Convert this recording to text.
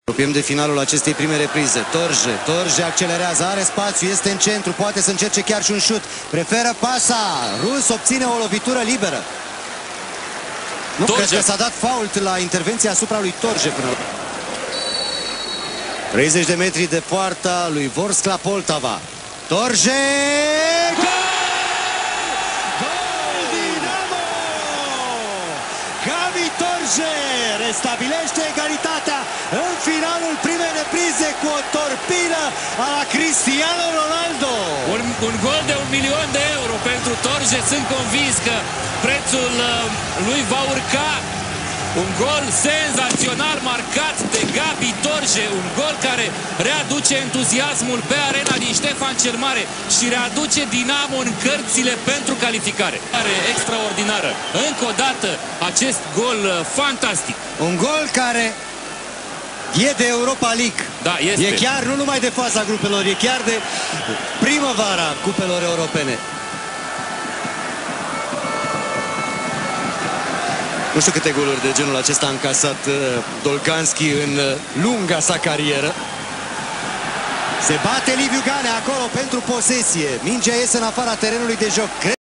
Apropiem de finalul acestei prime reprize. Torje accelerează, are spațiu, este în centru, poate să încerce chiar și un șut. Preferă pasa. Rus obține o lovitură liberă. Nu, cred că s-a dat fault la intervenția asupra lui Torje până la 30 de metri de poarta lui Vorskla Poltava. Torje! Gol Dinamo! Gabi Torje restabilește egalitatea în finalul primei reprize cu o torpilă a la Cristiano Ronaldo. Un gol de 1 milion de euro pentru Torje. Sunt convins că prețul lui va urca. Un gol senzațional marcat de Gabi Torje, un gol care readuce entuziasmul pe arena din Ștefan cel Mare și readuce Dinamo în cărțile pentru calificare. Extraordinară. Încă o dată acest gol fantastic. Un gol care e de Europa League. Da, este. E chiar nu numai de faza grupelor, e chiar de primăvara cupelor europene. Nu știu câte goluri de genul acesta a încasat Dolganski în lunga sa carieră. Se bate Liviu Ganea acolo pentru posesie. Mingea iese în afara terenului de joc.